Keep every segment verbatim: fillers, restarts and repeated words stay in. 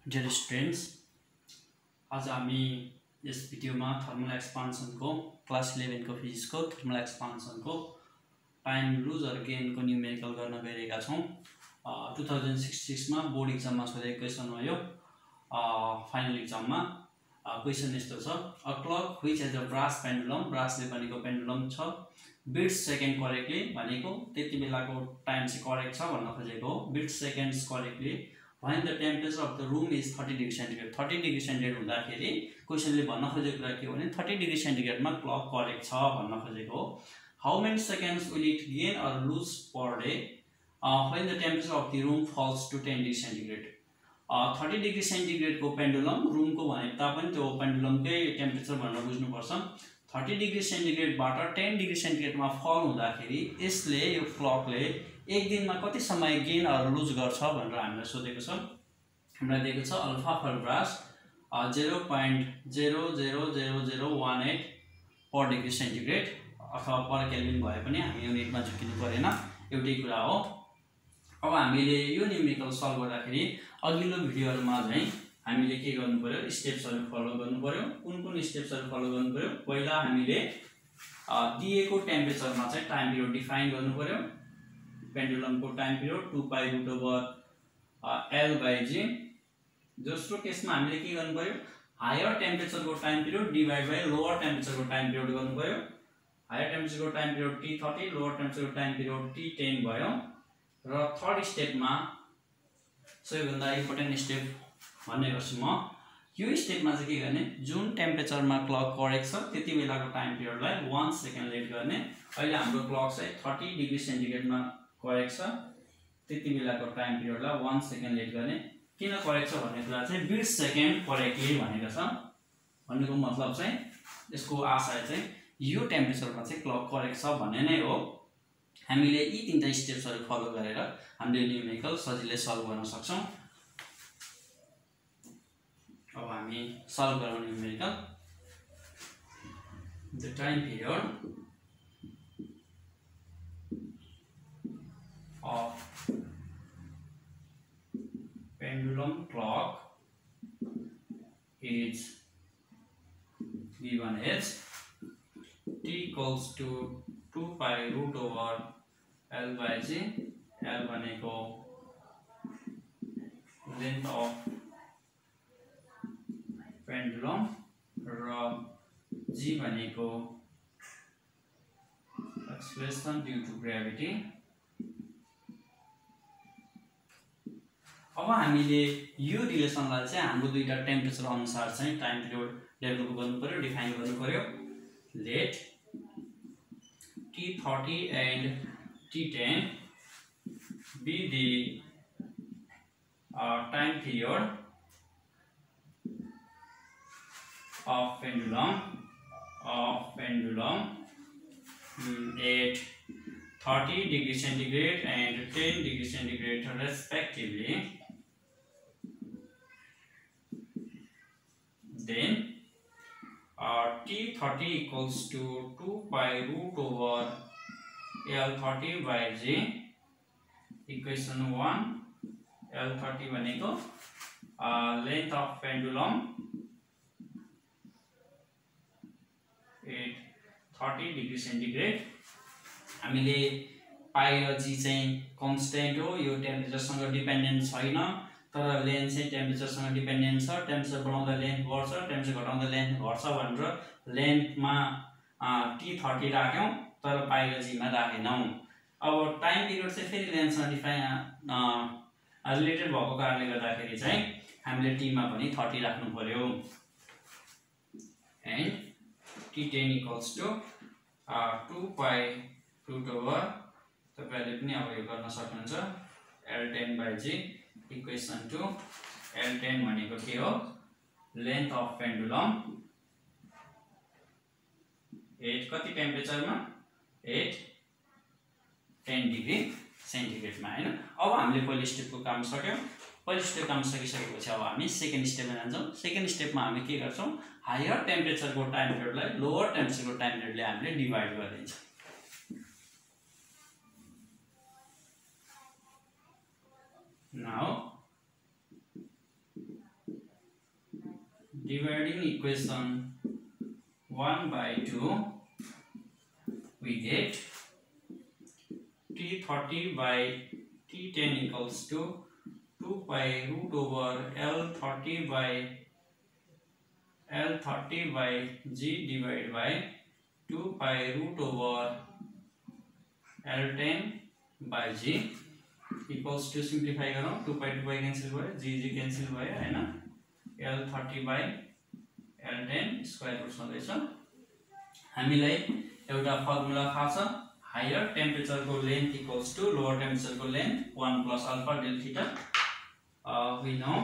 Dear students, आज हामी यस भिडियोमा थर्मल एक्सपान्सन को क्लास इलेवन को फिजिक्स को थर्मल एक्सपान्सन को टाइम लुज और गेन को न्यूमेरिकल गर्न गइरहेका छौं। टू थाउजेंड सिक्सटी मा बोर्ड एक्जाम में सोधेको क्वेशन हो यो। फाइनल एक्जाम में क्वेशन यस्तो छ, a clock which has a brass pendulum, ब्रासले बनेको पेन्डुलम छ, बिट्स सेकेन्ड करेक्टली भनेको त्यति बेलाको टाइम चाहिँ करेक्ट छ भन्न खोजेको हो। Beats seconds correctly when the temperature of the room is thirty degree centigrade, thirty degree centigrade हुँदाखेरि क्वेशनले भन्न खोजेको कुरा के हो भने thirty degree centigrade मा क्लक करेक्ट छ भन्न खोजेको हो। How many seconds will it gain or lose per day uh, when the temperature of the room falls to ten degree centigrade? uh, thirty degree centigrade को pendulum room को भने तापनि त्यो पेन्डुलम कै टेम्परेचर भनेर बुझ्नु पर्छ। thirty degree centigrade बाट ten degree centigrade मा फल हुँदाखेरि यसले यो क्लकले एक दिन में कति समय गेन और लुज गर्छ भनेर हामीलाई सोधेको छ। हामीलाई दिएको छ alpha for brass zero point zero zero zero zero one eight पर डिग्री सेन्टिग्रेड अथवा पर केल्भिन भए पनि हामी युनिटमा झुकिनु परेन, एउटै कुरा हो। अब हामीले यो न्यूमेरिकल सल्भ गर्दाखेरि अघिल्लो भिडियोहरुमा चाहिँ हामीले के गर्नु पर्यो, स्टेप्सहरु फलो गर्नु पर्यो। कुन कुन स्टेप्सहरु फलो गर्नु पर्यो? पहिला हामीले दिएको टेम्परेचरमा चाहिँ टाइम पिरियड डिफाइन गर्नु पर्यो। पेन्डुलम को time period two pi root over L by G. दोस्रो केसमा हामीले के गर्नु पर्यो, हायर टेम्परेचर को time period divide by lower temperature को टाइम पिरियड गर्नु पर्यो। हायर टेम्परेचर को time period T thirty, lower temperature को टाइम पिरियड टी टेन भयो। र थर्ड स्टेपमा सबैभन्दा इम्पोर्टेन्ट स्टेप भन्ने गर्छु म। यो स्टेपमा चाहिँ के गर्ने, जुन टेम्परेचरमा क्लक करेक्ट छ त्यति बेलाको टाइम पिरियडलाई one सेकेन्ड लेट गर्ने। अहिले हाम्रो क्लक चाहिँ thirty डिग्री सेन्टिग्रेडमा करेक्ट छ, त्यति बेलाको टाइम पिरियडलाई one सेकेन्ड लेट गर्ने। किन करेक्ट छ भन्ने कुरा चाहिँ बिट्स सेकेन्ड करेक्टली भनेको छ। भन्नुको मतलब चाहिँ यसको आशय चाहिँ यो टेम्परेचरमा चाहिँ क्लक करेक्ट छ भन्ने नै हो। हामीले यी तीनटा स्टेप्सहरु फलो गरेर हामीले न्यूमेरिकल सजिलै सल्भ गर्न सक्छौं। अब हामी सल्भ गरौँ numerical. The time period of pendulum clock is given as t equals to two pi root over L by G. L भनेको length of pendulum र G भनेको acceleration due to gravity। अब हामीले यो रिलेसनलाई चाहिँ हाम्रो दुईटा टेम्परेचर अनुसार चाहिँ टाइम पिरियड डेभलप गर्नु पर्यो, डिफाइन गर्नु पर्यो। Let T thirty and T ten be the uh, time period of pendulum of pendulum um, at thirty degree centigrade and ten degree centigrade respectively. Then uh, T thirty equals to two pi root over L thirty by G. Equation one, L thirty भनेको uh, length of pendulum at thirty degree centigrade। हामीले पाई र जी चाहिँ constant हो, यो temperature सँग dependent छैन, तर length चाहिँ टेम्परेचर सँग डिपेन्डेन्ट छ। टेम्परेचर बढाउँदा लेन्थ बढ्छ, टेम्परेचर घटाउँदा लेन्थ घट्छ भनेर लेन्थमा टी थर्टी राख्यौं तर पाई र जी मा राखेनौं। अब टाइम पिरियड चाहिँ फेरि लेन्थसँग डिफाइन रिलेटेड भएको कारणले गर्दाखेरि चाहिँ हामीले टी मा पनि थर्टी राख्नु पर्यो। And T ten equals to two pi root over, तपाईले पनि अब यो गर्न सक्नुहुन्छ, L ten by G equation two L ten भनेको के हो, लेन्थ अफ पेन्डुलम एट कति टेम्परेचरमा, एट ten डिग्री सेन्टिग्रेडमा हैन। अब हामीले पहिलो स्टेपको काम सक्यौं। पहिलो स्टेप काम सकिसकेपछि अब हामी सेकेन्ड स्टेपमा जान्छौं। सेकेन्ड स्टेपमा हामी के गर्छौं, हायर टेम्परेचरको टाइम पिरियडलाई लोअर टेम्परेचरको टाइम पिरियडले हामीले डिवाइड गरिदिन्छौं। Now dividing equation one by two, we get T thirty by T ten equals to two pi root over L thirty by L thirty by G divided by two pi root over L ten by G equals to simplify करो two pi two pi cancel भयो G G cancel भयो हैन L thirty by L ten square root हुँदैछ हामीलाई एउटा formula थाहा छ higher temperature को length equals to lower temperature को length one plus alpha del theta. uh, we know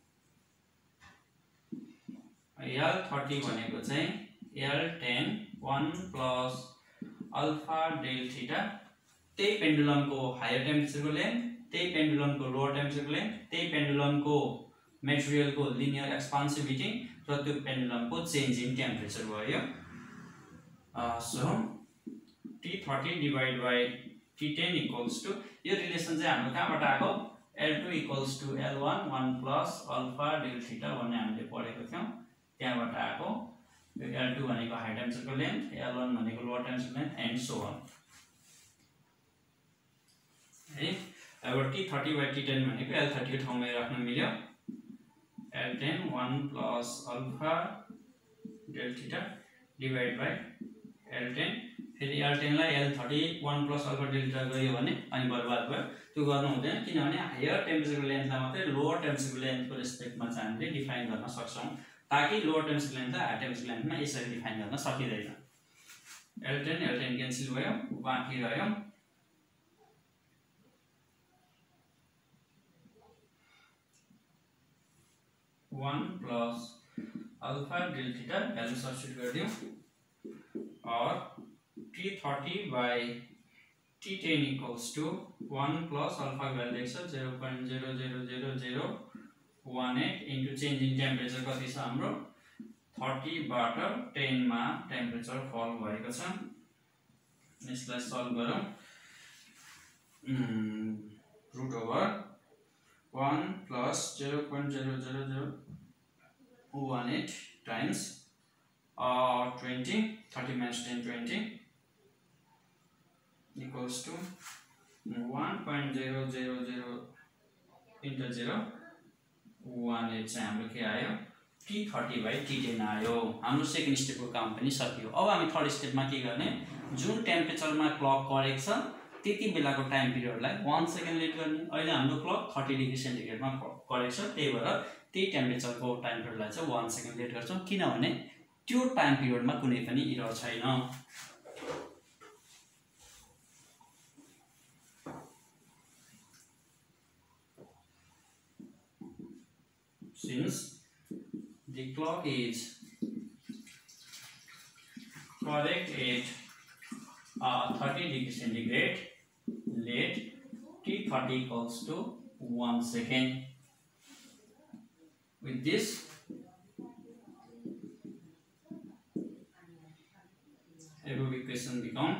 L thirty भनेको चाहिँ L ten one plus alpha del theta त्यही पेन्डुलम को हायर टेम्परेचर को लेंथ त्यही पेन्डुलम को लोअर टेम्परेचर को लेंथ त्यही पेन्डुलम को मटेरियल को लिनियर एक्सपान्सिभिटी र त्यो पेन्डुलम को चेन्ज इन टेम्परेचर भयो. So T thirty divided by T ten equals to यो रिलेसन चाहिँ हाम्रो कहाँबाट आको L two equals to L one one plus alpha del theta भन्ने हामीले पढेको थियौ त्यहाँबाट आको L two भनेको हाई टेम्परेचर को लेंथ L one भनेको lower temperature length and so on है. अब T thirty by T ten भनेको L thirty को ठाउँमा राख्न मिल्यो L ten one plus alpha del theta divided by L ten फेरि L ten लाई L thirty one plus alpha del theta गरियो भने अनि बर्बाद भयो त्यो गर्नु हुँदैन किनभने हायर टेम्परेचर को लेन्थलाई मात्रै लोअर टेम्परेचर को लेन्थको रेस्पेक्टमा चाहिँ हामीले डिफाइन गर्न सक्छौं ताकि लोअर टेम्परेचर लेन्थलाई हायर टेम्परेचर लेन्थमा यसरी डिफाइन गर्न सकिदैन. L ten L ten cancel भयो बाँकी रह्यो one plus alpha del theta value substitute गरिदियौ और T thirty by T ten equals to one plus alpha value x zero point zero zero zero zero one eight into change in temperature कति छ हाम्रो thirty बाट ten मा temperature फल भएको छ. यसलाई सल्भ गरौँ root over one plus zero point zero zero zero one eight times uh, twenty thirty minus ten twenty equals to one point zero zero zero into zero one eight चाहिँ हाम्रो के आयो T thirty by T ten आयो. हाम्रो second स्टेपको काम पनि सकियो. अब हामी थर्ड स्टेपमा के गर्ने जुन टेम्परेचरमा क्लक करेक्ट छ त्यति बेलाको टाइम पिरियडलाई one सेकेन्ड लेट गर्ने. अहिले हाम्रो क्लक thirty डिग्री सेन्टिग्रेडमा करेक्ट छ त्यही भएर त्यही टेम्परेचरको टाइम पिरियडलाई चाहिँ one सेकेन्ड लेट गर्छौं किनभने त्यो टाइम पिरियडमा कुनै पनि एरर छैन. Since the clock is correct at uh, thirty degree centigrade, let T thirty equals to one second. With this, above equation become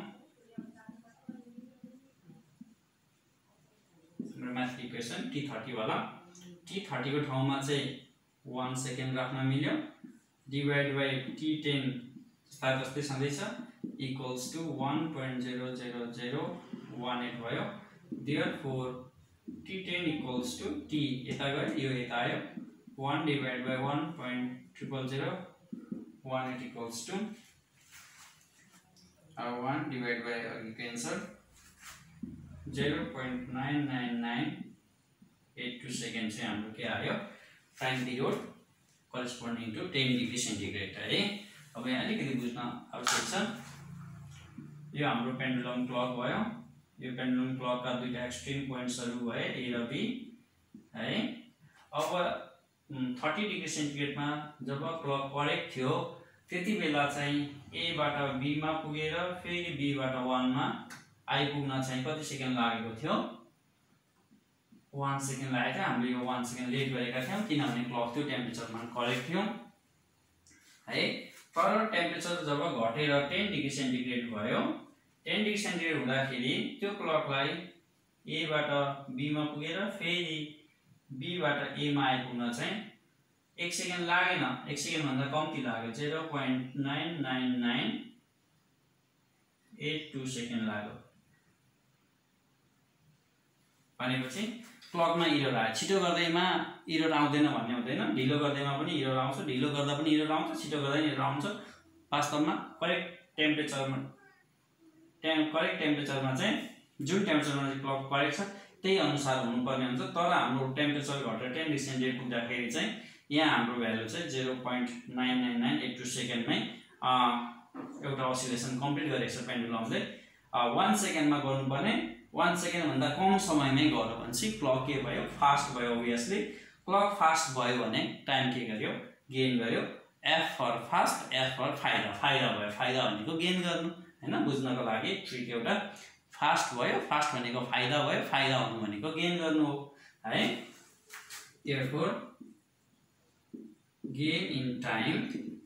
math equation T thirty वाला T thirty को ठाउँमा चाहिँ one second राख्न मिल्यो divided by T ten जस्ता जस्तै सधैँ छ equals to one point zero zero zero one eight भयो. Therefore T ten equals to T यता गयो यो यता आयो one divided by one point zero zero zero one eight equals to uh, one divided by uh, you cancel zero point nine nine nine eight two seconds चाहिँ हाम्रो के आयो time period corresponding to ten degree centigrade है. अब यहाँ अलिकति बुझ्न आवश्यक छ. यो हाम्रो पेन्डुलम क्लक भयो यो पेन्डुलम क्लक का दुईटा एक्सट्रीम पोइन्ट्सहरु भए A र B है. अब thirty डिग्री सेन्टिग्रेड मा जब क्लक करेक्ट थियो त्यति बेला चाहिँ A बाट B मा पुगेर फेरि B बाट one मा आइपुग्न चाहिँ कति सेकेन्ड लागेको थियो one सेकेन्ड लागेको थियो. हामीले यो one सेकेन्ड लेट गरेका थियौं किनभने क्लक त्यो टेम्परेचरमा करेक्ट थियो है. तर टेम्परेचर जब घटेर ten डिग्री सेन्टिग्रेड भयो ten डिग्री सेन्टिग्रेड हुँदाखेरि त्यो क्लकलाई A बाट B मा पुगेर फेरि B बाट A मा आइपुग्न चाहिँ एक सेकेन्ड लागेन, एक सेकेन्ड भन्दा कम्ती लाग्यो, zero point nine nine nine eight two second लाग्यो भनेपछि क्लकमा इरर आयो। छिटो गर्दैमा इरर आउँदैन भन्ने हुँदैन, ढिलो गर्दैमा पनि इरर आउँछ, ढिलो गर्दा पनि इरर आउँछ, छिटो गर्दा पनि इरर आउँछ। वास्तवमा करेक्ट टेम्परेचरमा टेम करेक्ट टेम्परेचरमा चाहिँ जुन टेम्परेचरमा चाहिँ क्लक करेक्ट छ त्यही अनुसार हुनुपर्ने हुन्छ। तर हाम्रो टेम्परेचर घटेर टेन डिग्री सेन्टिग्रेड पुग्दाखेरि चाहिँ यहाँ हाम्रो भ्यालु चाहिँ zero point nine nine nine eight two सेकेन्डमै एउटा असिलेसन कम्प्लिट गरेको छ पेन्डुलमले। वान सेकेन्डमा गर्नुपर्ने वान सेकेन्ड भन्दा कम समयमै गर्यो भनेपछि क्लक के भयो, फास्ट भयो। ओभियसली क्लक फास्ट भयो भने टाइम के गर्यो, गेन गर्यो। F for fast, F for फाइदा, फाइदा भयो। फाइदा भनेको गेन गर्नु हैन, बुझ्नको लागि ट्रिक एउटा। फास्ट भयो, फास्ट भनेको फाइदा भयो, फाइदा हुनु भनेको गेन गर्नु हो है। therefore gain in time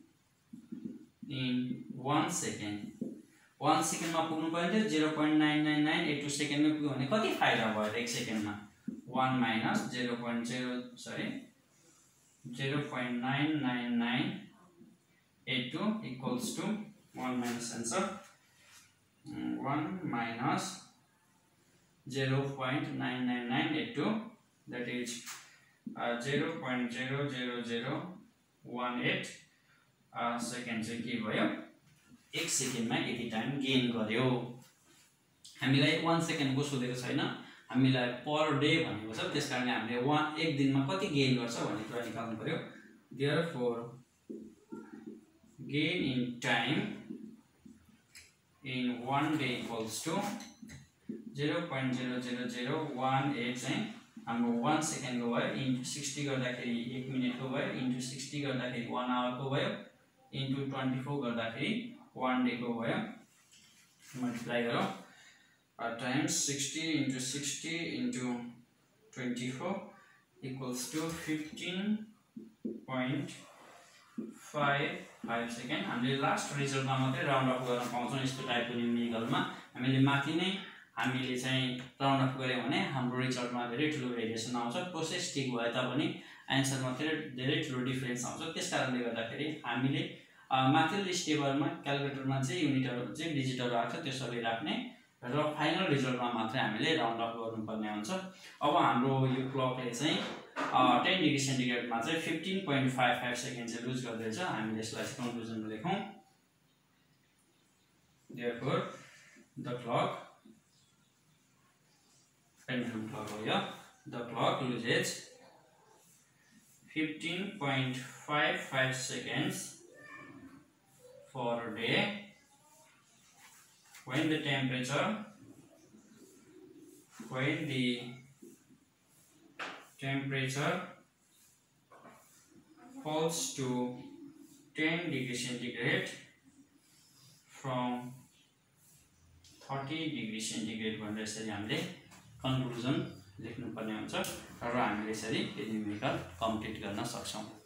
in one second, one second मा पुग्नु पर्ने थियो zero point nine nine nine eight two second मा पुग्यो भने कति फाइदा भयो एक सेकेन्डमा, one minus zero point zero sorry zero point nine nine nine eight two equals to one minus answer one minus zero point nine nine nine eight two, that is uh, zero point zero zero zero one eight uh, second चाहिँ के भयो, एक सेकेन्डमा यति time gain गर्यो। हामीलाई one सेकेन्डको सोधेको छैन, हामीलाई पर डे भनेको छ, त्यसकारणले हामीले वान एक दिनमा कति गेन गर्छ भन्ने कुरा निकाल्नु पर्यो। therefore gain in time in one day equals to zero point zero zero zero one eight चाहिँ हाम्रो one सेकेन्ड को भयो, इन्टु sixty गर्दाखेरि एक मिनेट को भयो, इन्टु sixty गर्दाखेरि one आवर को भयो, इन्टु twenty-four गर्दाखेरि one डे को भयो। मल्टिप्लाई गरौँ, times sixty into sixty into twenty-four equals to fifteen point five five second. हामीले लास्ट रिजल्टमा मात्रै राउन्ड अफ गर्न पाउँछौँ यस्तो टाइपको न्युमेरिकलमा। हामीले माथि नै हामीले चाहिँ राउन्ड अफ गऱ्यौँ भने हाम्रो रिजल्टमा धेरै ठुलो भेरिएसन आउँछ। प्रोसेस ठिक भए तापनि एन्सरमा धेरै धेरै ठुलो डिफरेन्स आउँछ। त्यस कारणले गर्दाखेरि हामीले माथिल्लो स्टेपरमा क्यालकुलेटरमा चाहिँ युनिटहरू चाहिँ डिजिटहरू आएको छ त्यो सबै राख्ने र फाइनल रिजल्टमा मात्रै हामीले राउन्ड अफ गर्नुपर्ने हुन्छ। अब हाम्रो यो क्लकले चाहिँ टेन डिग्री सेन्टिग्रेडमा चाहिँ fifteen point five five second चाहिँ लुज गर्दैछ। हामीले यसलाई कन्क्लुजनमा लेखौँ। therefore the clock pendulum clock हो यो, the clock loses fifteen point five five seconds for a day when the temperature when the temperature falls to ten degree centigrade from thirty degree centigrade भनेर यसरी हामीले conclusion लेख्नु पर्ने हुन्छ र हामीले यसरी यो न्युमेरिकल कम्प्लिट गर्न सक्छौं।